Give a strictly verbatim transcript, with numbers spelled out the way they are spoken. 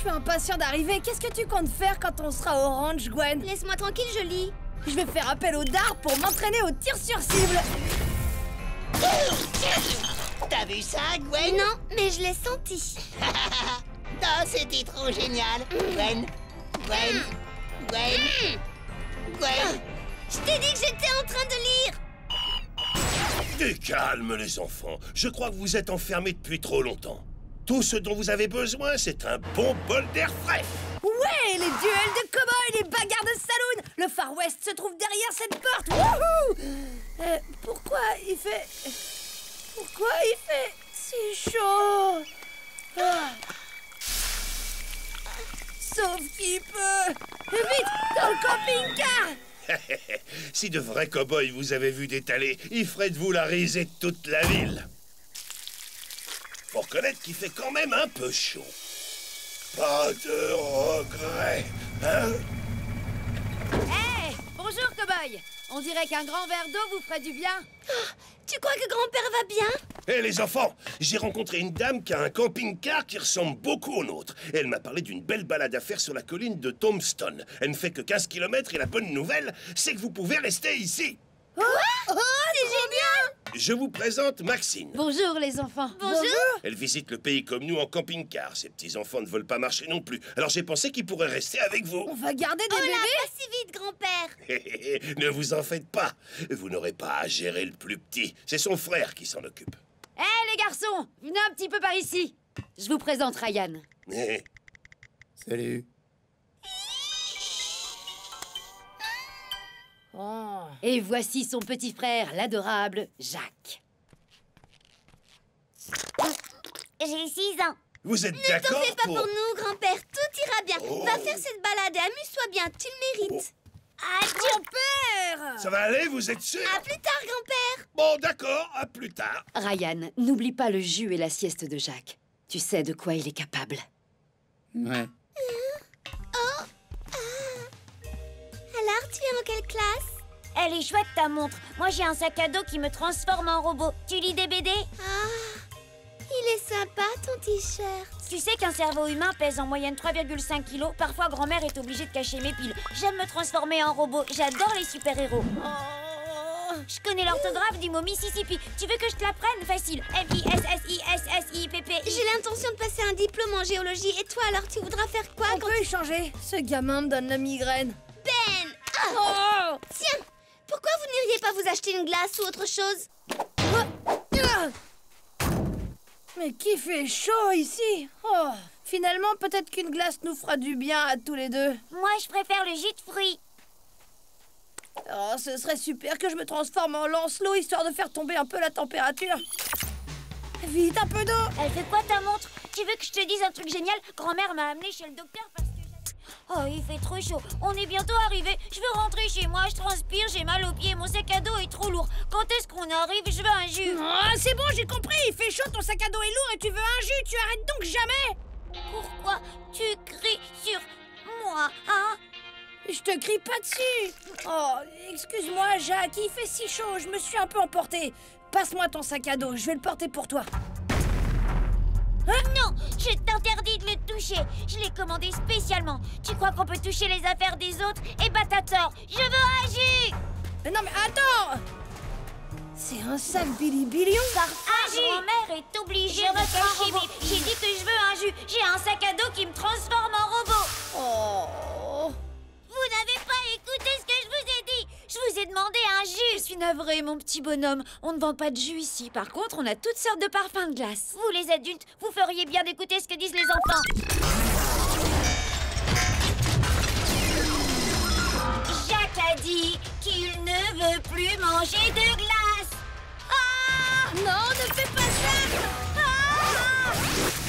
impatient d'arriver. Qu'est-ce que tu comptes faire quand on sera au ranch, Gwen? Laisse-moi tranquille, je lis. Je vais faire appel au dard pour m'entraîner au tir sur cible. T'as vu ça, Gwen? Non, mais je l'ai senti. Non, c'était trop génial. Gwen, Gwen, Gwen, Gwen. Je t'ai dit que j'étais en train de lire. Du calme, les enfants. Je crois que vous êtes enfermés depuis trop longtemps. Tout ce dont vous avez besoin, c'est un bon bol d'air frais. Ouais, les duels de cow-boys, les bagarres de saloon. Le Far West se trouve derrière cette porte. Wouhou! euh, Pourquoi il fait... Pourquoi il fait si chaud? Ah. Sauf qu'il peut... Vite, dans le camping-car! Si de vrais cow-boys vous avez vu d'étaler, ils feraient de vous la risée de toute la ville. Faut reconnaître qu'il fait quand même un peu chaud. Pas de regret, hein? Hé, hey, bonjour, cow-boy. On dirait qu'un grand verre d'eau vous ferait du bien. Oh, tu crois que grand-père va bien? Hé, hey, les enfants, j'ai rencontré une dame qui a un camping-car qui ressemble beaucoup au nôtre. Elle m'a parlé d'une belle balade à faire sur la colline de Tombstone. Elle ne fait que quinze kilomètres et la bonne nouvelle, c'est que vous pouvez rester ici. Oh, oh, c'est génial! Je vous présente Maxine. Bonjour, les enfants. Bonjour. Elle visite le pays comme nous en camping-car. Ses petits-enfants ne veulent pas marcher non plus. Alors j'ai pensé qu'ils pourraient rester avec vous. On va garder des Oh là, bébés? pas si vite, grand-père. Ne vous en faites pas. Vous n'aurez pas à gérer le plus petit. C'est son frère qui s'en occupe. Hé, hey, les garçons, venez un petit peu par ici. Je vous présente Ryan. Salut. Oh. Et voici son petit frère, l'adorable Jacques. J'ai six ans. Vous êtes Ne t'en d'accord fais pas pour... pour nous, grand-père. Tout ira bien. Oh. Va faire cette balade et amuse-toi bien. Tu le mérites. Grand-père! Ça va aller, vous êtes sûr? À plus tard, grand-père. Bon, d'accord, à plus tard. Ryan, n'oublie pas le jus et la sieste de Jacques. Tu sais de quoi il est capable. Ouais. Oh. Ah. Alors, tu es en quelle classe? Elle est chouette ta montre. Moi j'ai un sac à dos qui me transforme en robot. Tu lis des B D? Ah, il est sympa ton t-shirt. Tu sais qu'un cerveau humain pèse en moyenne trois virgule cinq kilos. Parfois grand-mère est obligée de cacher mes piles. J'aime me transformer en robot. J'adore les super-héros. Oh. Je connais l'orthographe du mot Mississippi. Tu veux que je te l'apprenne? Facile. M I S S I S S I P P I. J'ai l'intention de passer un diplôme en géologie. Et toi alors, tu voudras faire quoi? On quand... peut échanger. Ce gamin me donne la migraine. Ben ah. Oh. Tiens, pourquoi vous n'iriez pas vous acheter une glace ou autre chose? Mais qui fait chaud ici? Oh. Finalement, peut-être qu'une glace nous fera du bien à tous les deux. Moi je préfère le jus de fruits. Oh, ce serait super que je me transforme en Lancelot, histoire de faire tomber un peu la température. Vite, un peu d'eau. Elle fait quoi ta montre? Tu veux que je te dise un truc génial? Grand-mère m'a amené chez le docteur parce que... Oh, il fait trop chaud. On est bientôt arrivé. Je veux rentrer chez moi. Je transpire, j'ai mal aux pieds. Mon sac à dos est trop lourd. Quand est-ce qu'on arrive? Je veux un jus. Oh, c'est bon, j'ai compris. Il fait chaud, ton sac à dos est lourd et tu veux un jus. Tu arrêtes donc jamais. Pourquoi tu cries sur moi, hein? Je te crie pas dessus. Oh, excuse-moi, Jacques. Il fait si chaud. Je me suis un peu emportée. Passe-moi ton sac à dos. Je vais le porter pour toi. Hein? Non, je t'interdis de le toucher. Je l'ai commandé spécialement. Tu crois qu'on peut toucher les affaires des autres? Eh bah t'as tort. Je veux un jus. Mais non, mais attends. C'est un sac Billy Billion. Parfois, grand-mère est obligée de cacher mes... J'ai dit que je veux un jus. J'ai un sac à dos qui me transforme en robot. Oh. Vous n'avez pas écouté ce que je vous ai dit. Je vous ai demandé un jus. Je suis navrée, mon petit bonhomme. On ne vend pas de jus ici. Par contre, on a toutes sortes de parfums de glace. Vous, les adultes, vous feriez bien d'écouter ce que disent les enfants. Jacques a dit qu'il ne veut plus manger de glace. Ah! Non, ne fais pas ça. Ah!